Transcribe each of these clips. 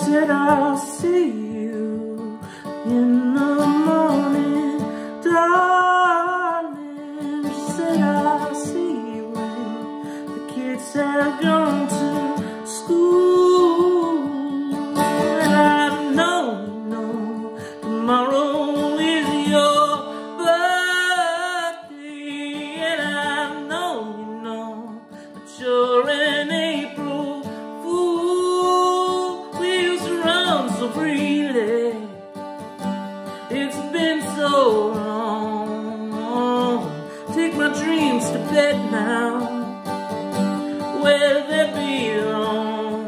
said I'll see you in the morning, darling. She said I'll see you when the kids have gone to school. And I know, tomorrow is your birthday. And I know, that you're an April fool. We used to run so freely. It's been so long. Take my dreams to bed now, where they belong.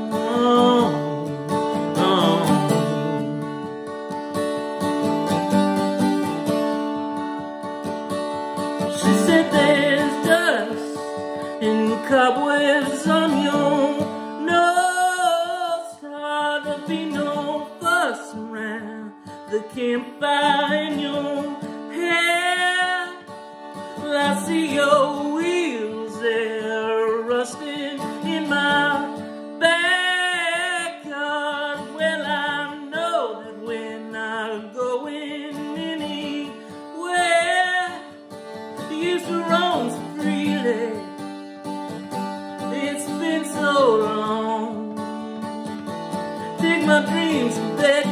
She said there's dust and cobwebs on your nose. Hard to be no fuss around the campfire in your hair. Well, I see your wheels, they're rusting in my backyard. Well, I know that we're not going anywhere. You used to roam so freely. It's been so long. Take my dreams to bed